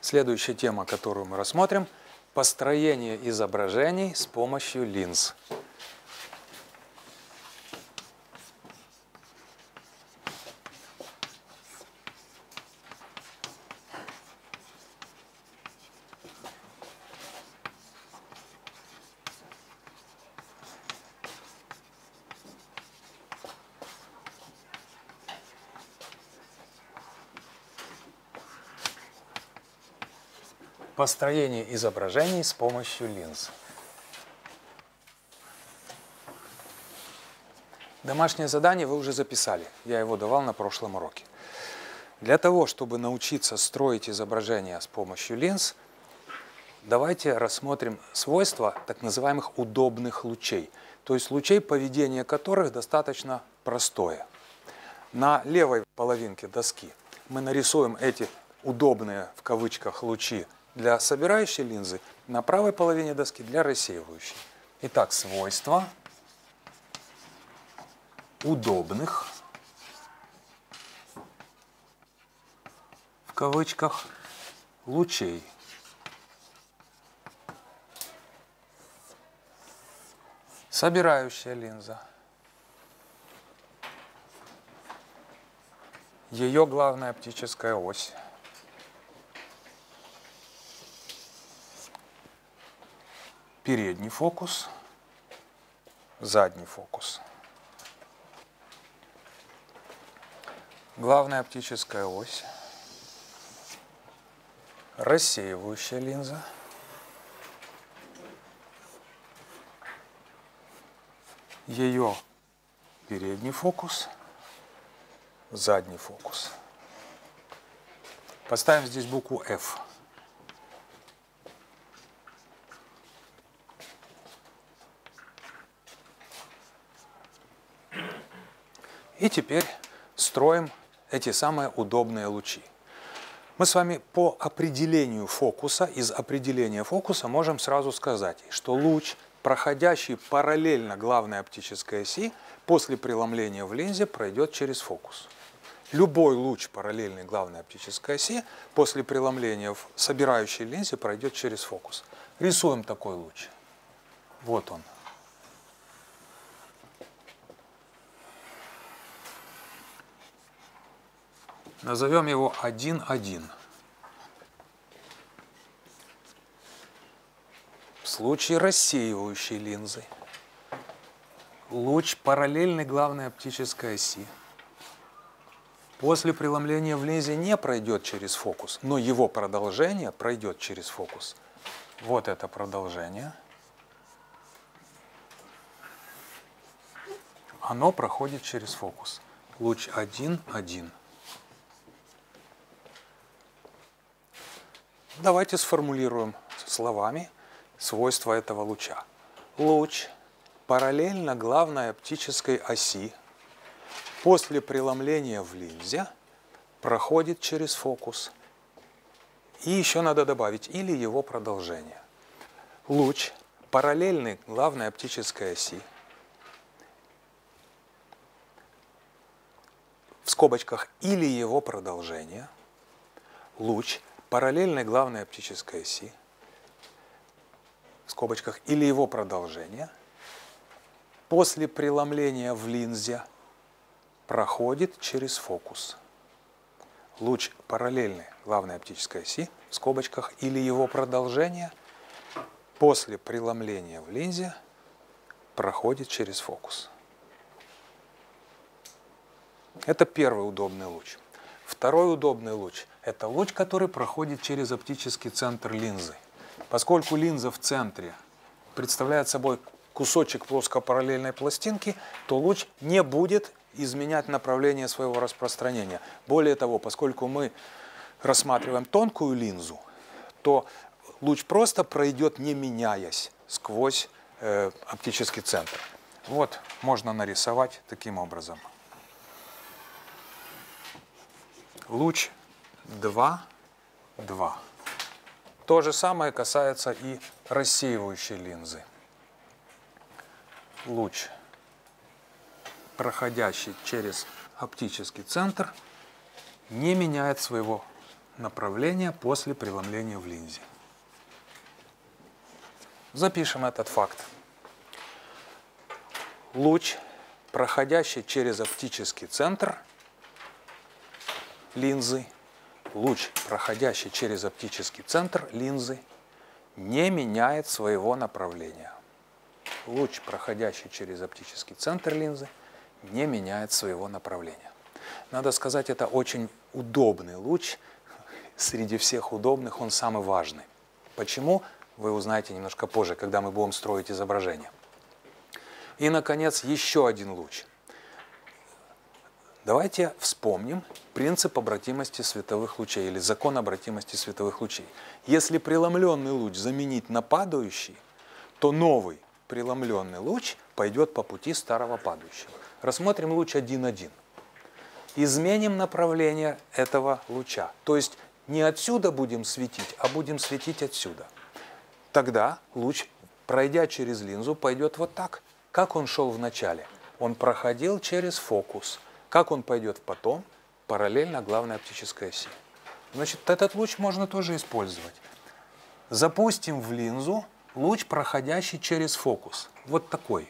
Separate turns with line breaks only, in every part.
Следующая тема, которую мы рассмотрим – построение изображений с помощью линз. Построение изображений с помощью линз. Домашнее задание вы уже записали, я его давал на прошлом уроке. Для того, чтобы научиться строить изображения с помощью линз, давайте рассмотрим свойства так называемых удобных лучей, то есть лучей, поведение которых достаточно простое. На левой половинке доски мы нарисуем эти удобные в кавычках лучи для собирающей линзы, на правой половине доски для рассеивающей. Итак, свойства удобных в кавычках лучей. Собирающая линза. Ее главная оптическая ось. Передний фокус, задний фокус. Главная оптическая ось. Рассеивающая линза. Ее передний фокус, задний фокус. Поставим здесь букву F. И теперь строим эти самые удобные лучи. Мы с вами по определению фокуса, из определения фокуса можем сразу сказать, что луч, проходящий параллельно главной оптической оси, после преломления в линзе пройдет через фокус. Любой луч, параллельный главной оптической оси, после преломления в собирающей линзе пройдет через фокус. Рисуем такой луч. Вот он. Назовем его 1,1. В случае рассеивающей линзы луч параллельный главной оптической оси после преломления в линзе не пройдет через фокус, но его продолжение пройдет через фокус. Вот это продолжение. Оно проходит через фокус. Луч 1,1. Давайте сформулируем словами свойства этого луча. Луч параллельно главной оптической оси после преломления в линзе проходит через фокус. И еще надо добавить или его продолжение. Луч параллельный главной оптической оси в скобочках или его продолжение. Луч параллельной главной оптической оси, в скобочках, или его продолжение, после преломления в линзе проходит через фокус. Луч параллельной главной оптической оси, в скобочках, или его продолжение, после преломления в линзе проходит через фокус. Это первый удобный луч. Второй удобный луч – это луч, который проходит через оптический центр линзы. Поскольку линза в центре представляет собой кусочек плоскопараллельной пластинки, то луч не будет изменять направление своего распространения. Более того, поскольку мы рассматриваем тонкую линзу, то луч просто пройдет, не меняясь, сквозь оптический центр. Вот можно нарисовать таким образом. Луч 2, 2. То же самое касается и рассеивающей линзы. Луч, проходящий через оптический центр, не меняет своего направления после преломления в линзе. Запишем этот факт. Луч, проходящий через оптический центр линзы, не меняет своего направления. Луч, проходящий через оптический центр линзы, не меняет своего направления. Надо сказать, это очень удобный луч. Среди всех удобных он самый важный. Почему? Вы узнаете немножко позже, когда мы будем строить изображение. И, наконец, еще один луч. Давайте вспомним принцип обратимости световых лучей или закон обратимости световых лучей. Если преломленный луч заменить на падающий, то новый преломленный луч пойдет по пути старого падающего. Рассмотрим луч 1,1. Изменим направление этого луча. То есть не отсюда будем светить, а будем светить отсюда. Тогда луч, пройдя через линзу, пойдет вот так. Как он шел в начале? Он проходил через фокус. Как он пойдет потом? Параллельно главной оптической оси. Значит, этот луч можно тоже использовать. Запустим в линзу луч, проходящий через фокус. Вот такой.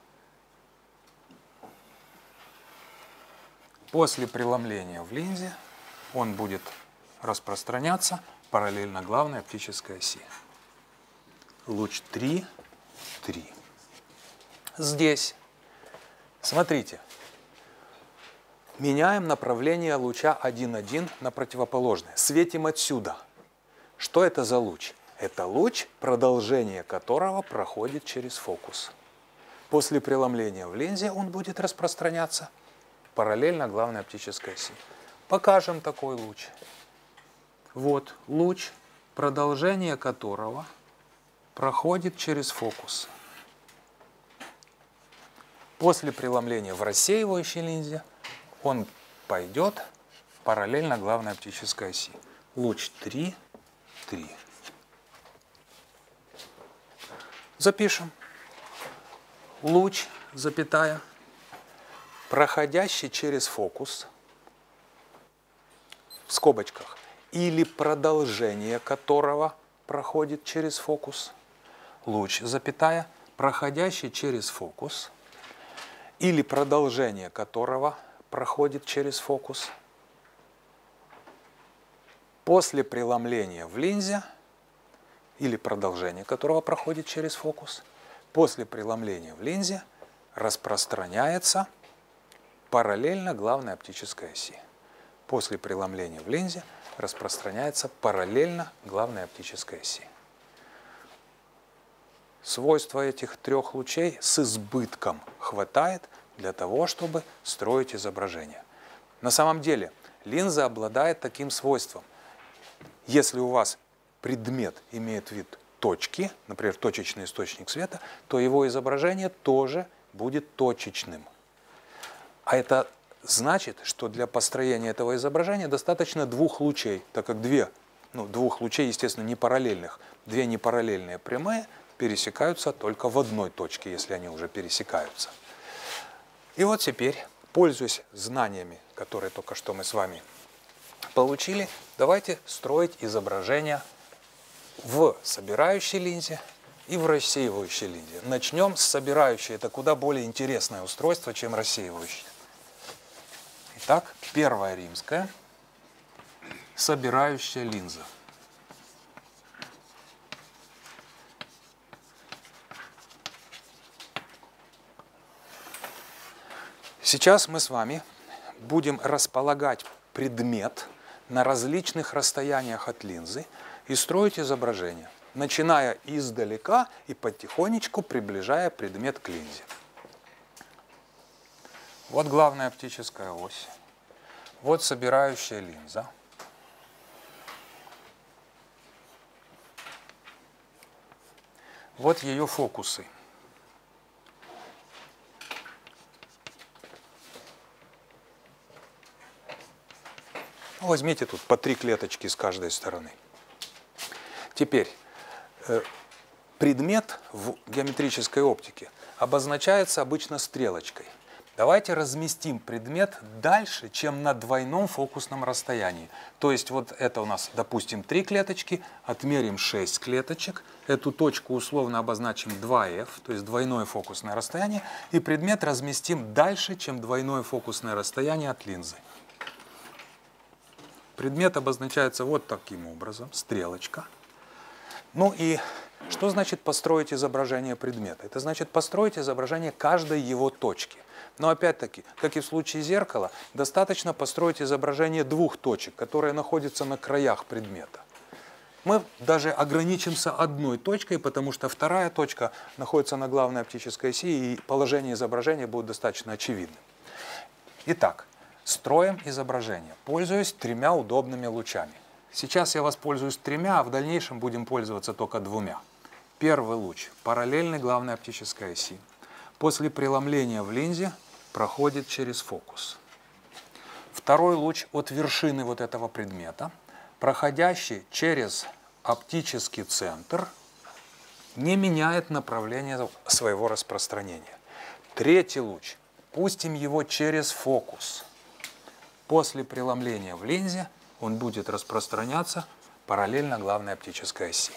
После преломления в линзе он будет распространяться параллельно главной оптической оси. Луч 3, 3. Здесь, смотрите, меняем направление луча 1,1 на противоположное. Светим отсюда. Что это за луч? Это луч, продолжение которого проходит через фокус. После преломления в линзе он будет распространяться параллельно главной оптической оси. Покажем такой луч. Вот луч, продолжение которого проходит через фокус. После преломления в рассеивающей линзе он пойдет параллельно главной оптической оси. Луч 3, 3. Запишем. Луч, запятая, проходящий через фокус, в скобочках, или продолжение которого проходит через фокус. Луч, запятая, проходящий через фокус, или продолжение которого проходит через фокус. После преломления в линзе, или продолжение которого проходит через фокус, после преломления в линзе распространяется параллельно главной оптической оси. После преломления в линзе распространяется параллельно главной оптической оси. Свойства этих трех лучей с избытком хватает для того, чтобы строить изображение. На самом деле линза обладает таким свойством. Если у вас предмет имеет вид точки, например, точечный источник света, то его изображение тоже будет точечным. А это значит, что для построения этого изображения достаточно двух лучей, так как двух лучей, естественно, не параллельных. Две непараллельные прямые пересекаются только в одной точке, если они уже пересекаются. И вот теперь, пользуясь знаниями, которые только что мы с вами получили, давайте строить изображение в собирающей линзе и в рассеивающей линзе. Начнем с собирающей. Это куда более интересное устройство, чем рассеивающее. Итак, первая римская собирающая линза. Сейчас мы с вами будем располагать предмет на различных расстояниях от линзы и строить изображение, начиная издалека и потихонечку приближая предмет к линзе. Вот главная оптическая ось, вот собирающая линза. Вот ее фокусы. Возьмите тут по 3 клеточки с каждой стороны. Теперь предмет в геометрической оптике обозначается обычно стрелочкой. Давайте разместим предмет дальше, чем на двойном фокусном расстоянии. То есть вот это у нас, допустим, 3 клеточки, отмерим 6 клеточек, эту точку условно обозначим 2F, то есть двойное фокусное расстояние, и предмет разместим дальше, чем двойное фокусное расстояние от линзы. Предмет обозначается вот таким образом, стрелочка. Ну и что значит построить изображение предмета? Это значит построить изображение каждой его точки. Но опять-таки, как и в случае зеркала, достаточно построить изображение двух точек, которые находятся на краях предмета. Мы даже ограничимся одной точкой, потому что вторая точка находится на главной оптической оси, и положение изображения будет достаточно очевидным. Итак, строим изображение, пользуясь 3 удобными лучами. Сейчас я воспользуюсь 3, а в дальнейшем будем пользоваться только 2. Первый луч параллельный главной оптической оси. После преломления в линзе проходит через фокус. Второй луч от вершины вот этого предмета, проходящий через оптический центр, не меняет направление своего распространения. Третий луч, пустим его через фокус. После преломления в линзе он будет распространяться параллельно главной оптической оси.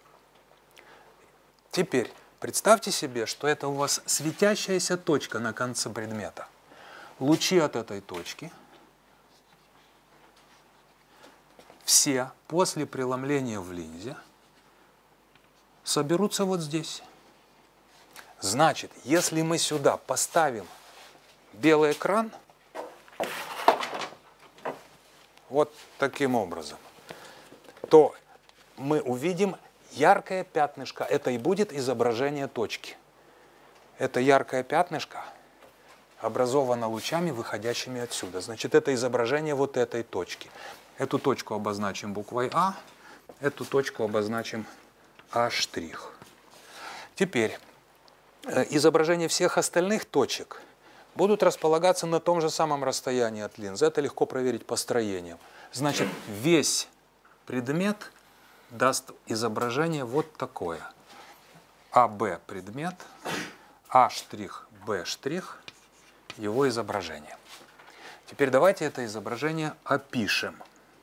Теперь представьте себе, что это у вас светящаяся точка на конце предмета. Лучи от этой точки все после преломления в линзе соберутся вот здесь. Значит, если мы сюда поставим белый экран, вот таким образом, то мы увидим яркое пятнышко. Это и будет изображение точки. Это яркое пятнышко образовано лучами, выходящими отсюда. Значит, это изображение вот этой точки. Эту точку обозначим буквой А, эту точку обозначим А'. Теперь изображения всех остальных точек будут располагаться на том же самом расстоянии от линзы. Это легко проверить по строениям. Значит, весь предмет даст изображение вот такое. АБ предмет, А', Б', его изображение. Теперь давайте это изображение опишем.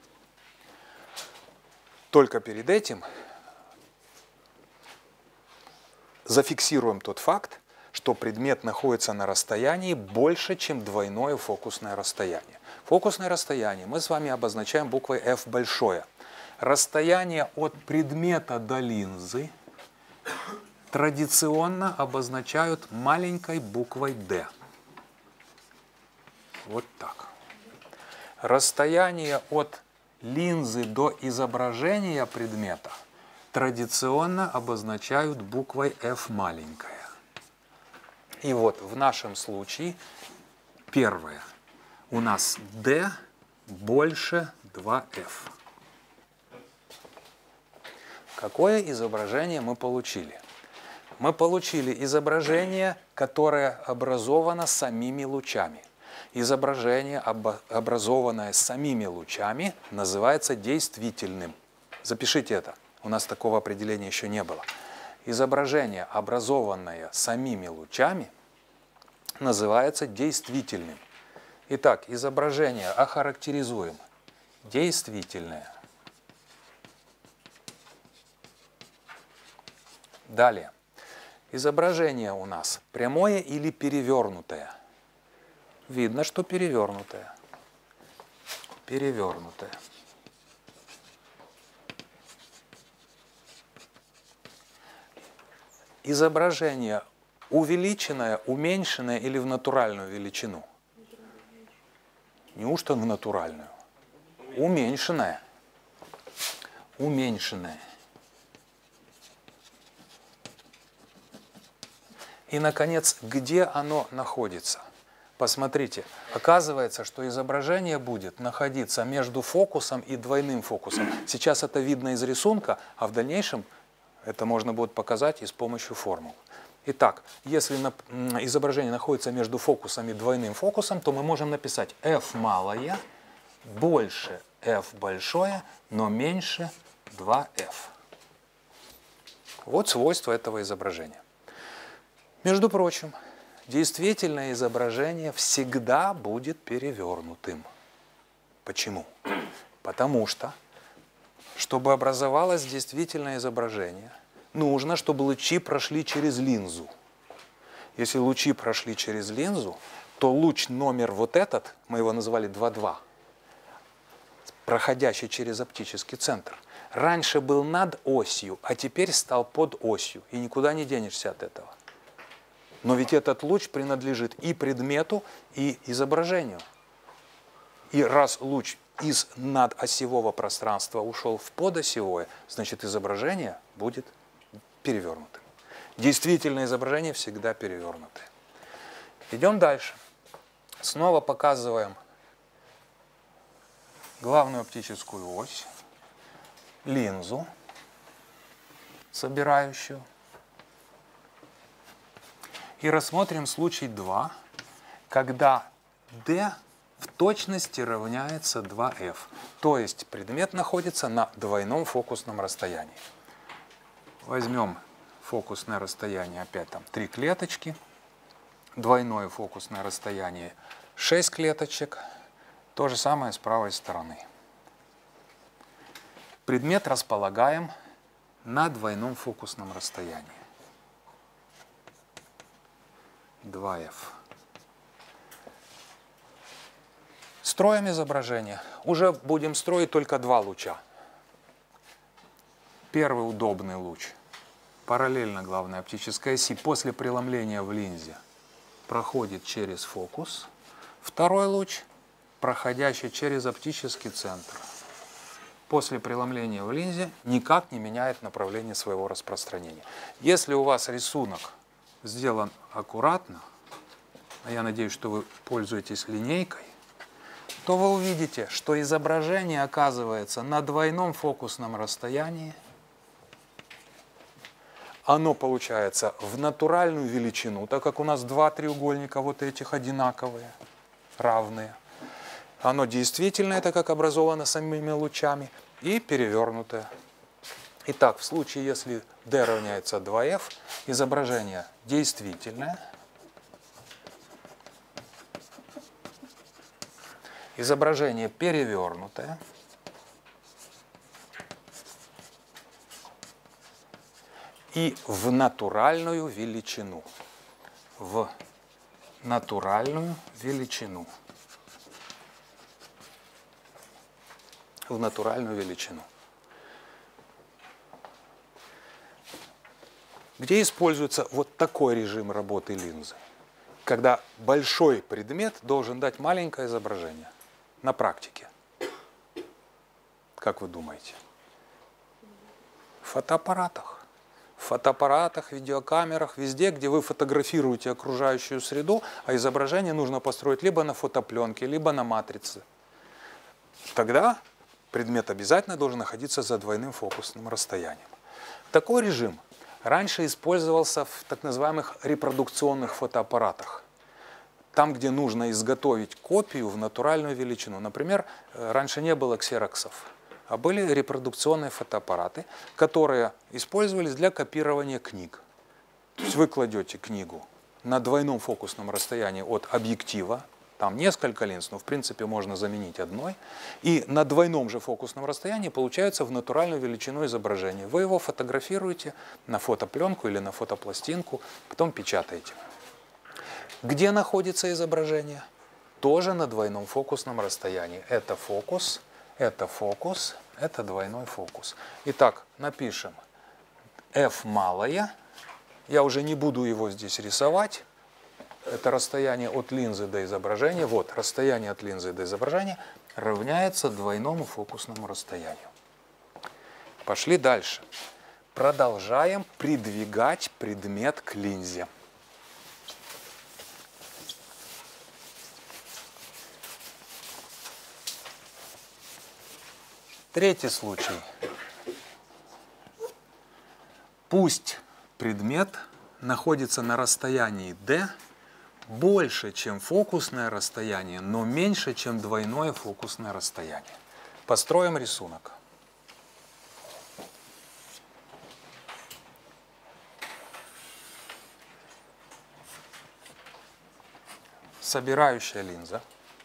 Только перед этим зафиксируем тот факт, что предмет находится на расстоянии больше, чем двойное фокусное расстояние. Фокусное расстояние мы с вами обозначаем буквой F большое. Расстояние от предмета до линзы традиционно обозначают маленькой буквой D. Вот так. Расстояние от линзы до изображения предмета традиционно обозначают буквой F маленькая. И вот в нашем случае первое. У нас D больше 2F. Какое изображение мы получили? Мы получили изображение, которое образовано самими лучами. Изображение, образованное самими лучами, называется действительным. Запишите это. У нас такого определения еще не было. Изображение, образованное самими лучами, называется действительным. Итак, изображение охарактеризуем. Действительное. Далее. Изображение у нас прямое или перевернутое? Видно, что перевернутое. Перевернутое. Изображение увеличенное, уменьшенное или в натуральную величину? Неужто в натуральную? Уменьшенное. Уменьшенное. И, наконец, где оно находится? Посмотрите, оказывается, что изображение будет находиться между фокусом и двойным фокусом. Сейчас это видно из рисунка, а в дальнейшем это можно будет показать и с помощью формул. Итак, если изображение находится между фокусом и двойным фокусом, то мы можем написать F малое больше F большое, но меньше 2F. Вот свойства этого изображения. Между прочим, действительное изображение всегда будет перевернутым. Почему? Потому что, чтобы образовалось действительное изображение, нужно, чтобы лучи прошли через линзу. Если лучи прошли через линзу, то луч номер вот этот, мы его называли 2,2, проходящий через оптический центр, раньше был над осью, а теперь стал под осью, и никуда не денешься от этого. Но ведь этот луч принадлежит и предмету, и изображению. И раз луч из надосевого пространства ушел в подосевое, значит изображение будет перевернутым. Действительное изображение всегда перевернутое. Идем дальше. Снова показываем главную оптическую ось, линзу, собирающую. И рассмотрим случай 2, когда D в точности равняется 2F. То есть предмет находится на двойном фокусном расстоянии. Возьмем фокусное расстояние, опять там 3 клеточки. Двойное фокусное расстояние 6 клеточек. То же самое с правой стороны. Предмет располагаем на двойном фокусном расстоянии. 2F. Строим изображение. Уже будем строить только 2 луча. Первый удобный луч параллельно главной оптической оси после преломления в линзе проходит через фокус. Второй луч, проходящий через оптический центр, после преломления в линзе никак не меняет направление своего распространения. Если у вас рисунок сделан аккуратно, а я надеюсь, что вы пользуетесь линейкой, то вы увидите, что изображение оказывается на двойном фокусном расстоянии. Оно получается в натуральную величину, так как у нас 2 треугольника вот этих одинаковые, равные. Оно действительно, это как образовано самими лучами, и перевернутое. Итак, в случае, если D равняется 2F, изображение действительное. Изображение перевернутое. И в натуральную величину. В натуральную величину. В натуральную величину. Где используется вот такой режим работы линзы? Когда большой предмет должен дать маленькое изображение. На практике. Как вы думаете? В фотоаппаратах. В фотоаппаратах, видеокамерах, везде, где вы фотографируете окружающую среду, а изображение нужно построить либо на фотопленке, либо на матрице. Тогда предмет обязательно должен находиться за двойным фокусным расстоянием. Такой режим раньше использовался в так называемых репродукционных фотоаппаратах. Там, где нужно изготовить копию в натуральную величину. Например, раньше не было ксероксов, а были репродукционные фотоаппараты, которые использовались для копирования книг. То есть вы кладете книгу на двойном фокусном расстоянии от объектива, там несколько линз, но в принципе можно заменить одной, и на двойном же фокусном расстоянии получается в натуральную величину изображение. Вы его фотографируете на фотопленку или на фотопластинку, потом печатаете. Где находится изображение? Тоже на двойном фокусном расстоянии. Это фокус, это фокус, это двойной фокус. Итак, напишем F малое. Я уже не буду его здесь рисовать. Это расстояние от линзы до изображения. Вот, расстояние от линзы до изображения равняется двойному фокусному расстоянию. Пошли дальше. Продолжаем придвигать предмет к линзе. Третий случай. Пусть предмет находится на расстоянии D больше, чем фокусное расстояние, но меньше, чем двойное фокусное расстояние. Построим рисунок. собирающая линза,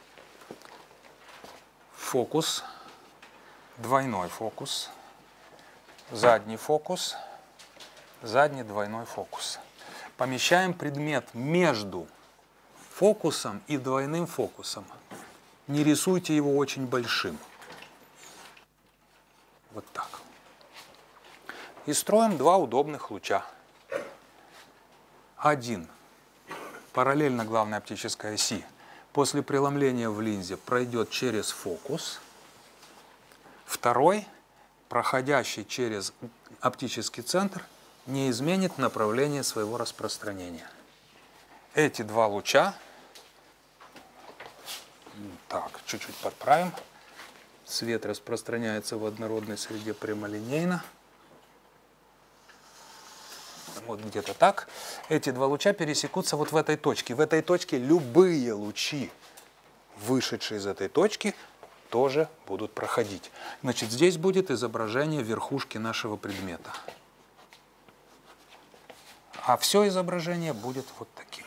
фокус, двойной фокус, задний фокус, задний двойной фокус. Помещаем предмет между фокусом и двойным фокусом. Не рисуйте его очень большим. Вот так. И строим два удобных луча. Один параллельно главной оптической оси после преломления в линзе пройдет через фокус. Второй, проходящий через оптический центр, не изменит направление своего распространения. Эти два луча, так, чуть-чуть подправим, свет распространяется в однородной среде прямолинейно. Вот где-то так. Эти два луча пересекутся вот в этой точке. В этой точке любые лучи, вышедшие из этой точки, тоже будут проходить. Значит, здесь будет изображение верхушки нашего предмета. А все изображение будет вот таким.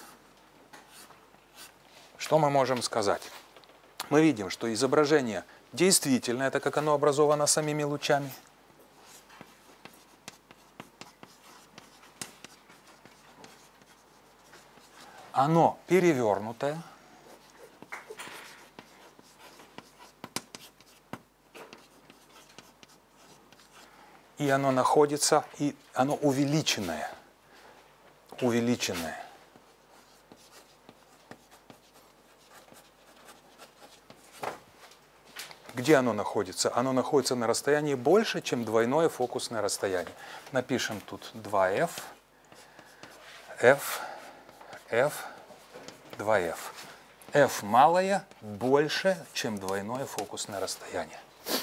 Что мы можем сказать? Мы видим, что изображение действительно, это как оно образовано самими лучами. Оно перевернутое. И оно находится, и оно увеличенное. Увеличенное. Где оно находится? Оно находится на расстоянии больше, чем двойное фокусное расстояние. Напишем тут 2F, F, F, 2F. F малое больше, чем двойное фокусное расстояние.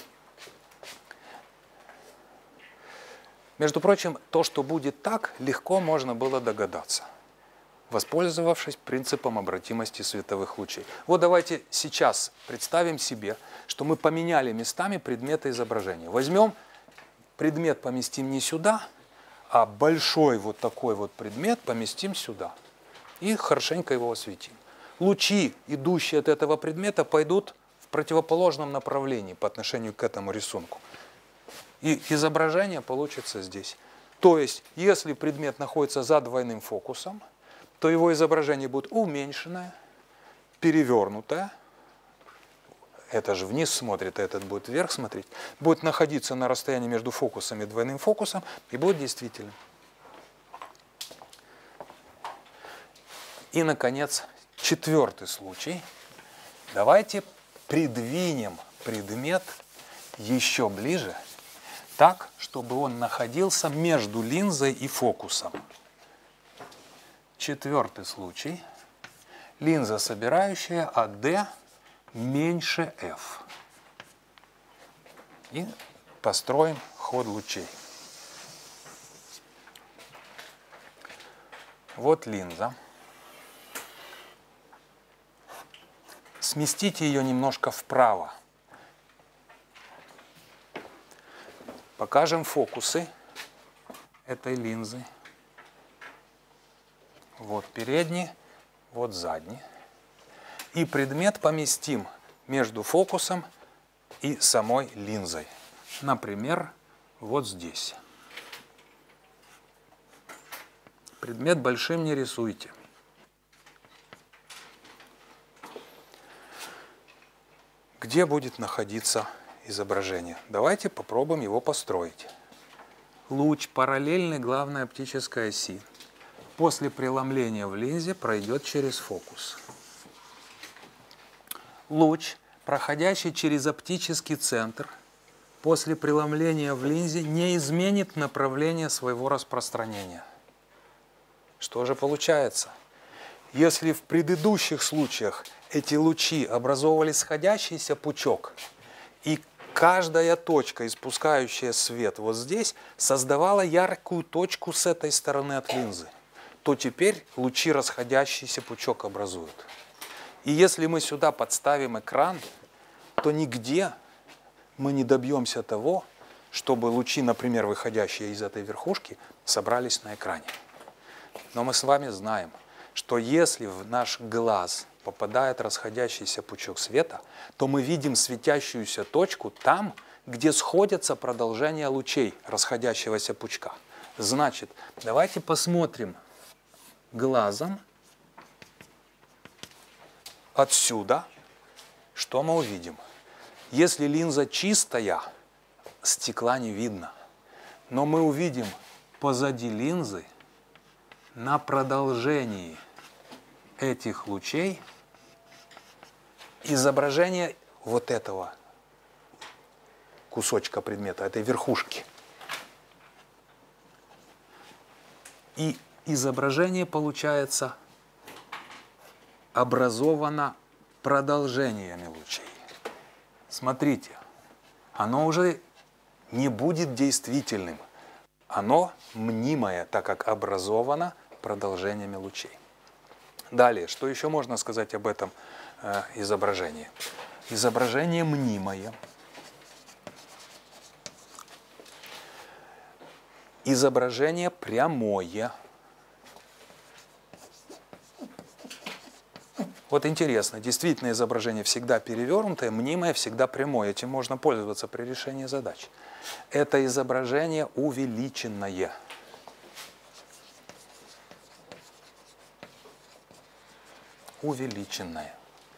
Между прочим, то, что будет так, легко можно было догадаться, воспользовавшись принципом обратимости световых лучей. Вот давайте сейчас представим себе, что мы поменяли местами предметы изображения. Возьмем предмет, поместим не сюда, а большой вот такой вот предмет поместим сюда. И хорошенько его осветим. Лучи, идущие от этого предмета, пойдут в противоположном направлении по отношению к этому рисунку. И изображение получится здесь. То есть, если предмет находится за двойным фокусом, то его изображение будет уменьшенное, перевернутое. Это же вниз смотрит, а этот будет вверх смотреть. Будет находиться на расстоянии между фокусом и двойным фокусом и будет действительным. И, наконец, четвертый случай. Давайте придвинем предмет еще ближе, так, чтобы он находился между линзой и фокусом. Четвертый случай. Линза собирающая, а D меньше F. И построим ход лучей. Вот линза. Сместите ее немножко вправо. Покажем фокусы этой линзы. Вот передний, вот задний. И предмет поместим между фокусом и самой линзой. Например, вот здесь. Предмет большим не рисуйте. Где будет находиться изображение? Давайте попробуем его построить. Луч параллельный главной оптической оси. После преломления в линзе пройдет через фокус. Луч, проходящий через оптический центр, после преломления в линзе не изменит направление своего распространения. Что же получается? Если в предыдущих случаях эти лучи образовывали сходящийся пучок, и каждая точка, испускающая свет вот здесь, создавала яркую точку с этой стороны от линзы, то теперь лучи расходящийся пучок образуют. И если мы сюда подставим экран, то нигде мы не добьемся того, чтобы лучи, например, выходящие из этой верхушки, собрались на экране. Но мы с вами знаем, что если в наш глаз попадает расходящийся пучок света, то мы видим светящуюся точку там, где сходятся продолжения лучей расходящегося пучка. Значит, давайте посмотрим глазом отсюда, что мы увидим. Если линза чистая, стекла не видно. Но мы увидим позади линзы на продолжении этих лучей изображение вот этого кусочка предмета, этой верхушки. И изображение получается образовано продолжениями лучей. Смотрите, оно уже не будет действительным. Оно мнимое, так как образовано продолжениями лучей. Далее, что еще можно сказать об этом изображении? Изображение мнимое. Изображение прямое. Вот интересно, действительно изображение всегда перевернутое, мнимое всегда прямое. Этим можно пользоваться при решении задач. Это изображение увеличенное. Увеличенное.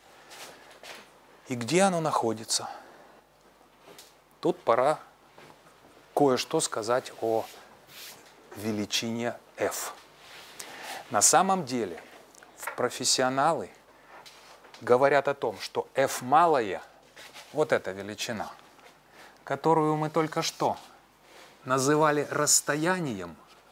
И где оно находится? Тут пора кое-что сказать о величине f. На самом деле, профессионалы говорят о том, что f малая, вот эта величина, которую мы только что называли расстоянием,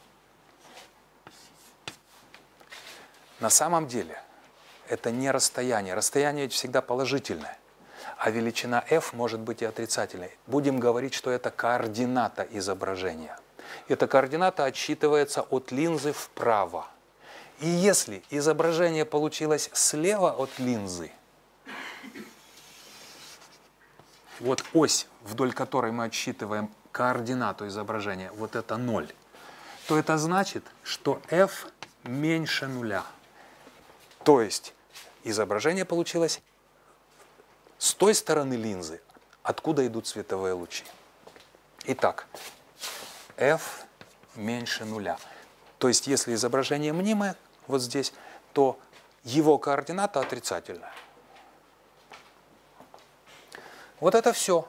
на самом деле это не расстояние. Расстояние всегда положительное, а величина f может быть и отрицательной. Будем говорить, что это координата изображения. Эта координата отсчитывается от линзы вправо. И если изображение получилось слева от линзы, вот ось, вдоль которой мы отсчитываем координату изображения, вот это 0, то это значит, что f меньше нуля. То есть изображение получилось с той стороны линзы, откуда идут световые лучи. Итак, f меньше нуля. То есть если изображение мнимое, вот здесь, то его координата отрицательная. Вот это все,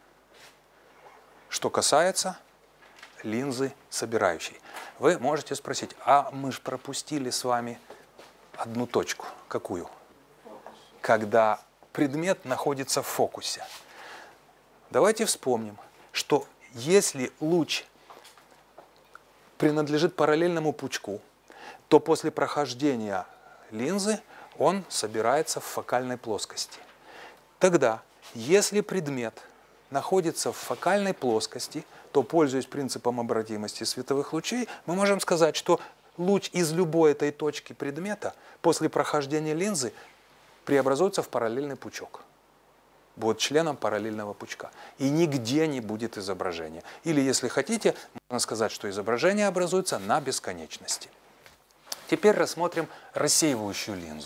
что касается линзы собирающей. Вы можете спросить, а мы же пропустили с вами одну точку. Какую? Когда предмет находится в фокусе. Давайте вспомним, что если луч принадлежит параллельному пучку, то после прохождения линзы он собирается в фокальной плоскости. Тогда, если предмет находится в фокальной плоскости, то, пользуясь принципом обратимости световых лучей, мы можем сказать, что луч из любой этой точки предмета после прохождения линзы преобразуется в параллельный пучок. Будет членом параллельного пучка. И нигде не будет изображения. Или, если хотите, можно сказать, что изображение образуется на бесконечности. Теперь рассмотрим рассеивающую линзу.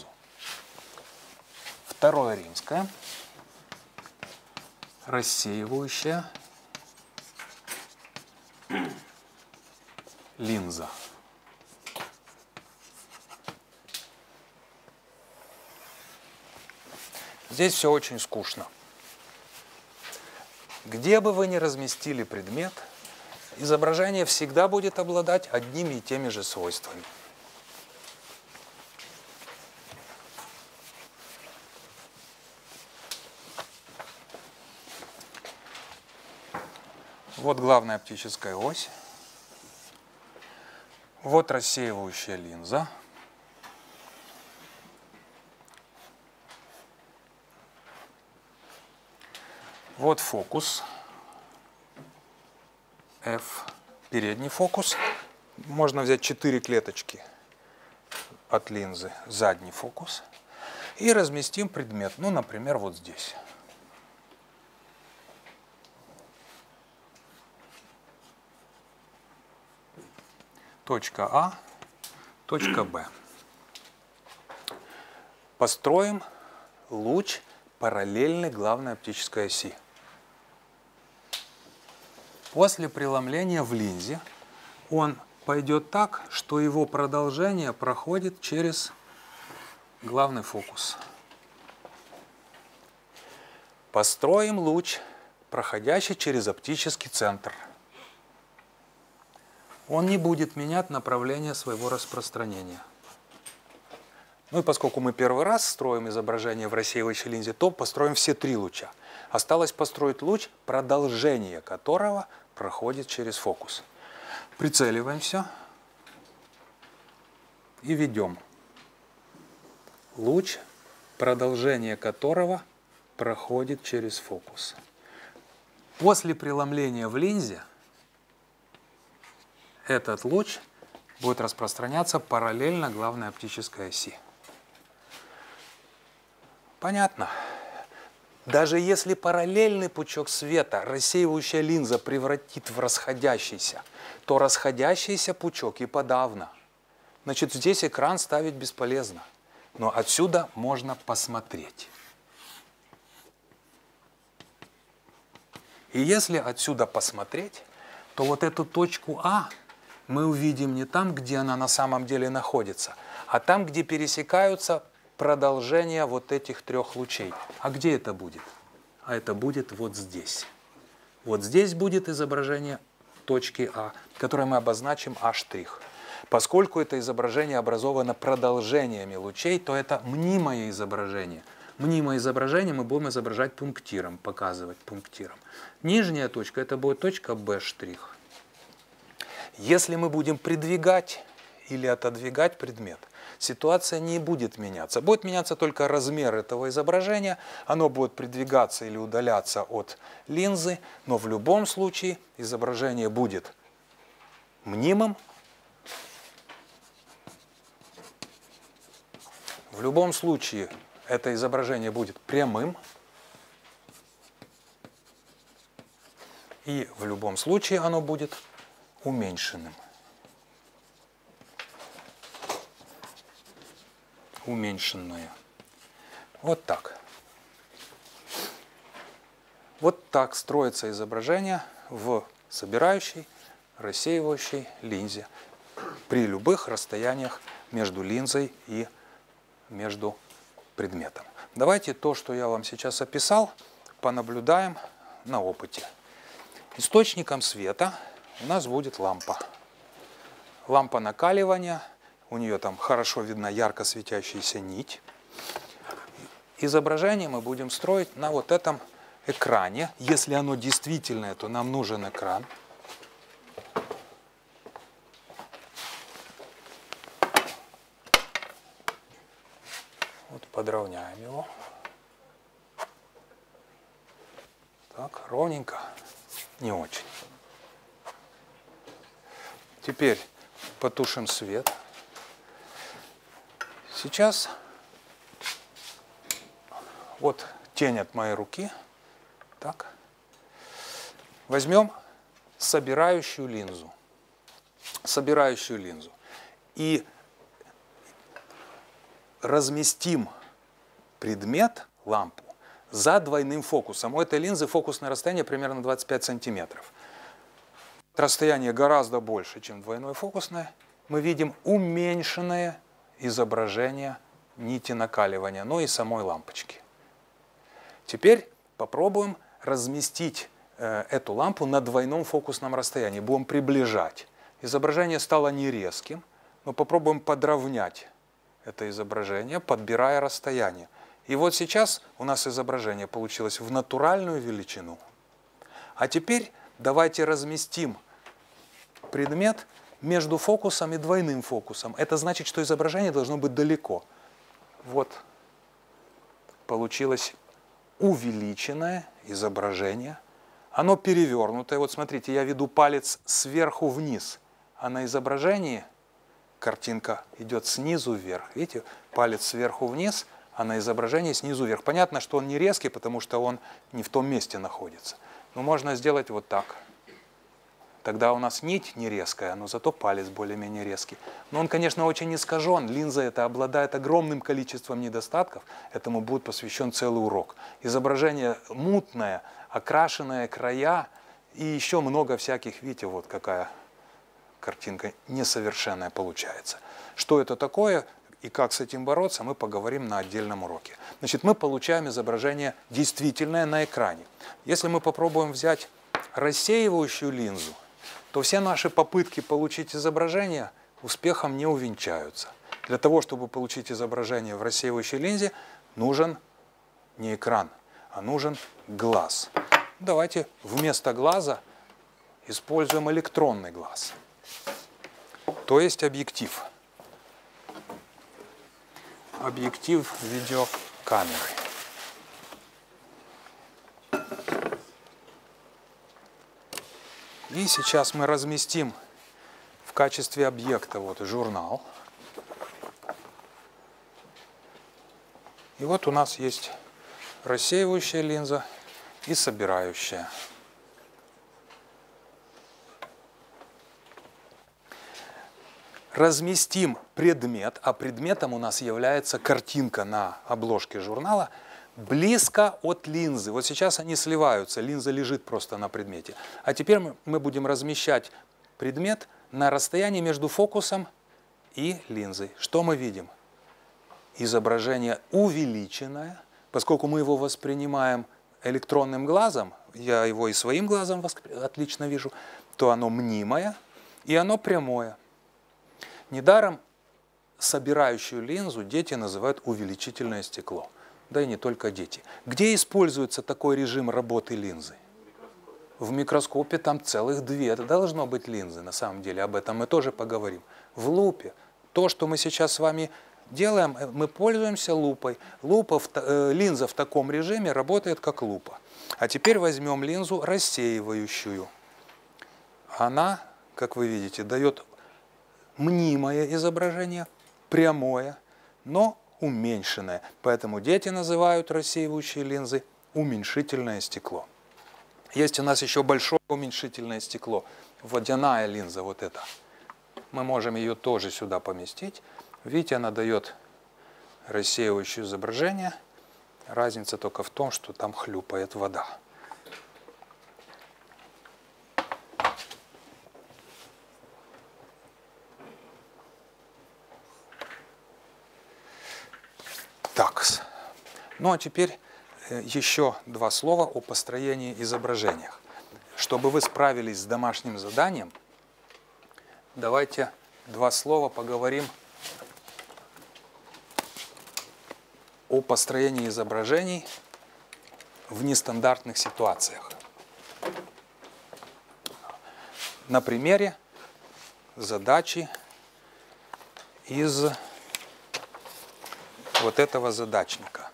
Второе римское. Рассеивающая линза. Здесь все очень скучно. Где бы вы ни разместили предмет, изображение всегда будет обладать одними и теми же свойствами. Вот главная оптическая ось. Вот рассеивающая линза. Вот фокус. F. Передний фокус. Можно взять 4 клеточки от линзы. Задний фокус. И разместим предмет. Ну, например, вот здесь. Точка А, точка Б. Построим луч параллельный главной оптической оси. После преломления в линзе он пойдет так, что его продолжение проходит через главный фокус. Построим луч, проходящий через оптический центр. Он не будет менять направление своего распространения. Ну и поскольку мы первый раз строим изображение в рассеивающей линзе, то построим все 3 луча. Осталось построить луч, продолжение которого проходит через фокус. Прицеливаемся и ведем. Луч, продолжение которого проходит через фокус. После преломления в линзе этот луч будет распространяться параллельно главной оптической оси. Понятно? Даже если параллельный пучок света рассеивающая линза превратит в расходящийся, то расходящийся пучок и подавно. Значит, здесь экран ставить бесполезно. Но отсюда можно посмотреть. И если отсюда посмотреть, то вот эту точку А мы увидим не там, где она на самом деле находится, а там, где пересекаются продолжения вот этих 3 лучей. А где это будет? А это будет вот здесь. Вот здесь будет изображение точки А, которое мы обозначим А'. Поскольку это изображение образовано продолжениями лучей, то это мнимое изображение. Мнимое изображение мы будем изображать пунктиром, показывать пунктиром. Нижняя точка – это будет точка Б'. Если мы будем придвигать или отодвигать предмет, ситуация не будет меняться. Будет меняться только размер этого изображения, оно будет придвигаться или удаляться от линзы, но в любом случае изображение будет мнимым. В любом случае это изображение будет прямым. И в любом случае оно будет уменьшенным. Уменьшенное. Вот так. Вот так строится изображение в собирающей, рассеивающей линзе при любых расстояниях между линзой и между предметом. Давайте то, что я вам сейчас описал, понаблюдаем на опыте. Источником света у нас будет лампа. Лампа накаливания, у нее там хорошо видна ярко светящаяся нить. Изображение мы будем строить на вот этом экране. Если оно действительное, то нам нужен экран. Вот подровняем его. Так, ровненько, не очень. Теперь потушим свет. Сейчас вот тень от моей руки. Так. Возьмем собирающую линзу. Собирающую линзу. И разместим предмет, лампу, за двойным фокусом. У этой линзы фокусное расстояние примерно 25 сантиметров. Расстояние гораздо больше, чем двойное фокусное. Мы видим уменьшенное изображение нити накаливания, но и самой лампочки. Теперь попробуем разместить эту лампу на двойном фокусном расстоянии. Будем приближать. Изображение стало не резким, но попробуем подровнять это изображение, подбирая расстояние. И вот сейчас у нас изображение получилось в натуральную величину. А теперь давайте разместим предмет между фокусом и двойным фокусом. Это значит, что изображение должно быть далеко. Вот получилось увеличенное изображение. Оно перевернутое. Вот смотрите, я веду палец сверху вниз, а на изображении картинка идет снизу вверх. Видите, палец сверху вниз, а на изображении снизу вверх. Понятно, что он не резкий, потому что он не в том месте находится. Но можно сделать вот так. Тогда у нас нить не резкая, но зато палец более-менее резкий. Но он, конечно, очень искажен. Линза эта обладает огромным количеством недостатков. Этому будет посвящен целый урок. Изображение мутное, окрашенное края и еще много всяких, видите, вот какая картинка несовершенная получается. Что это такое и как с этим бороться, мы поговорим на отдельном уроке. Значит, мы получаем изображение действительное на экране. Если мы попробуем взять рассеивающую линзу, то все наши попытки получить изображение успехом не увенчаются. Для того, чтобы получить изображение в рассеивающей линзе, нужен не экран, а нужен глаз. Давайте вместо глаза используем электронный глаз, то есть объектив. Объектив видеокамеры. И сейчас мы разместим в качестве объекта вот журнал. И вот у нас есть рассеивающая линза и собирающая. Разместим предмет, а предметом у нас является картинка на обложке журнала, близко от линзы. Вот сейчас они сливаются, линза лежит просто на предмете. А теперь мы будем размещать предмет на расстоянии между фокусом и линзой. Что мы видим? Изображение увеличенное, поскольку мы его воспринимаем электронным глазом, я его и своим глазом отлично вижу, то оно мнимое и оно прямое. Недаром собирающую линзу дети называют увеличительное стекло. Да и не только дети. Где используется такой режим работы линзы? В микроскопе там целых 2 должно быть линзы, на самом деле. Об этом мы тоже поговорим. В лупе. То, что мы сейчас с вами делаем, мы пользуемся лупой. Линза в таком режиме работает как лупа. А теперь возьмем линзу рассеивающую. Она, как вы видите, дает мнимое изображение, прямое, но уменьшенное. Поэтому дети называют рассеивающие линзы уменьшительное стекло. Есть у нас еще большое уменьшительное стекло, водяная линза, вот эта. Мы можем ее тоже сюда поместить. Видите, она дает рассеивающее изображение. Разница только в том, что там хлюпает вода. Так, ну а теперь еще 2 слова о построении изображения. Чтобы вы справились с домашним заданием, давайте 2 слова поговорим о построении изображений в нестандартных ситуациях. На примере задачи из вот этого задачника.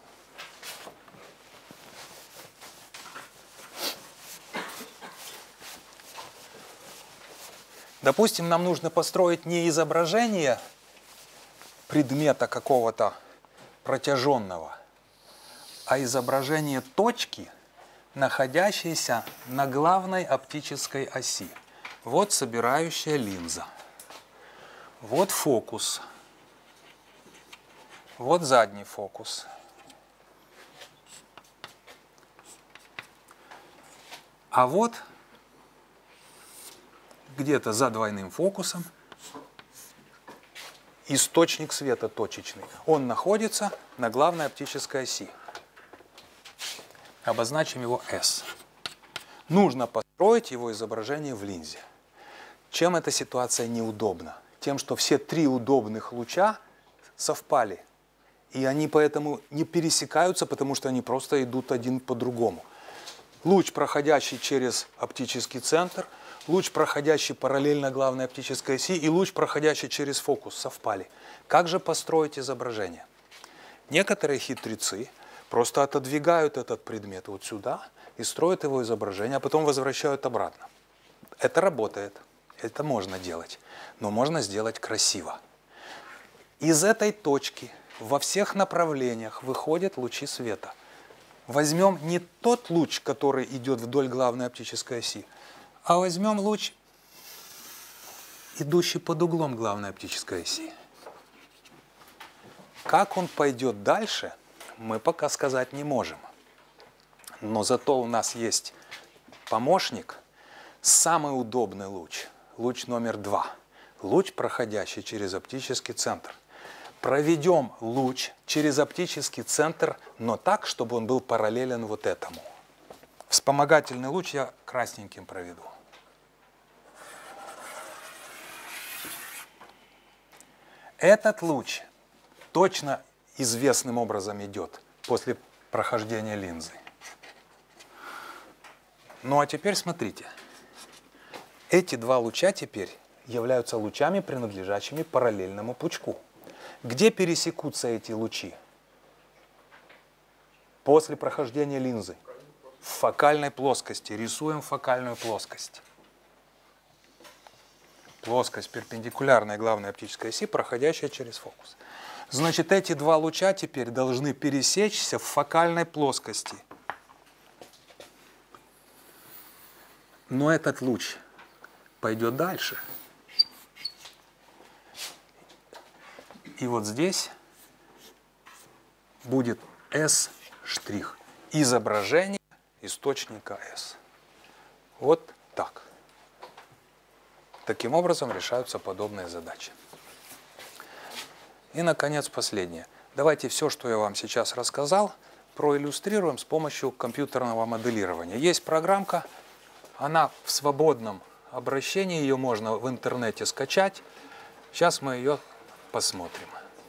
Допустим, нам нужно построить не изображение предмета какого-то протяженного, а изображение точки, находящейся на главной оптической оси. Вот собирающая линза. Вот фокус. Вот задний фокус. А вот где-то за двойным фокусом источник света точечный. Он находится на главной оптической оси. Обозначим его S. Нужно построить его изображение в линзе. Чем эта ситуация неудобна? Тем, что все 3 удобных луча совпали. И они поэтому не пересекаются, потому что они просто идут один по другому. Луч, проходящий через оптический центр, луч, проходящий параллельно главной оптической оси, и луч, проходящий через фокус, совпали. Как же построить изображение? Некоторые хитрецы просто отодвигают этот предмет вот сюда и строят его изображение, а потом возвращают обратно. Это работает, это можно делать, но можно сделать красиво. Из этой точки во всех направлениях выходят лучи света. Возьмем не тот луч, который идет вдоль главной оптической оси, а возьмем луч идущий под углом главной оптической оси. Как он пойдет дальше, мы пока сказать не можем. Но зато у нас есть помощник, самый удобный луч, луч номер 2, луч, проходящий через оптический центр. Проведем луч через оптический центр, но так, чтобы он был параллелен вот этому. Вспомогательный луч я красненьким проведу. Этот луч точно известным образом идет после прохождения линзы. Ну а теперь смотрите. Эти два луча теперь являются лучами, принадлежащими параллельному пучку. Где пересекутся эти лучи? После прохождения линзы. В фокальной плоскости. Рисуем фокальную плоскость. Плоскость перпендикулярной главной оптической оси, проходящая через фокус. Значит, эти два луча теперь должны пересечься в фокальной плоскости. Но этот луч пойдет дальше. И вот здесь будет S', изображение источника S. Вот так. Таким образом решаются подобные задачи. И, наконец, последнее. Давайте все, что я вам сейчас рассказал, проиллюстрируем с помощью компьютерного моделирования. Есть программка, она в свободном обращении, ее можно в интернете скачать. Сейчас мы ее посмотрим.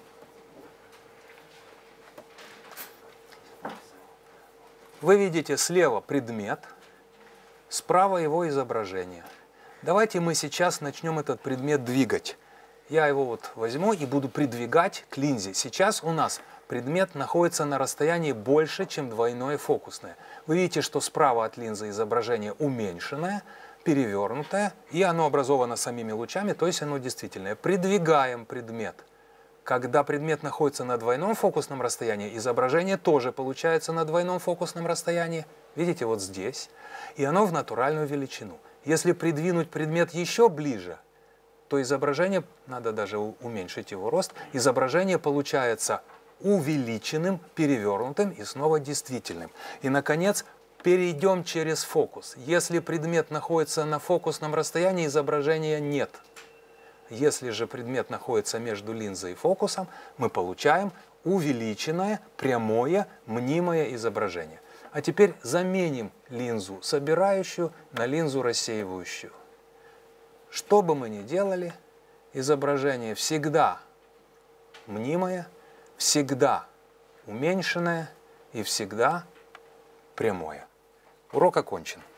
Вы видите слева предмет, справа его изображение. Давайте мы сейчас начнем этот предмет двигать. Я его вот возьму и буду придвигать к линзе. Сейчас у нас предмет находится на расстоянии больше, чем двойное фокусное. Вы видите, что справа от линзы изображение уменьшенное, перевернутое, и оно образовано самими лучами, то есть оно действительное. Придвигаем предмет. Когда предмет находится на двойном фокусном расстоянии, изображение тоже получается на двойном фокусном расстоянии. Видите, вот здесь. И оно в натуральную величину. Если придвинуть предмет еще ближе, то изображение, надо даже уменьшить его рост, изображение получается увеличенным, перевернутым и снова действительным. И, наконец, перейдем через фокус. Если предмет находится на фокусном расстоянии, изображения нет. Если же предмет находится между линзой и фокусом, мы получаем увеличенное, прямое, мнимое изображение. А теперь заменим линзу собирающую на линзу рассеивающую. Что бы мы ни делали, изображение всегда мнимое, всегда уменьшенное и всегда прямое. Урок окончен.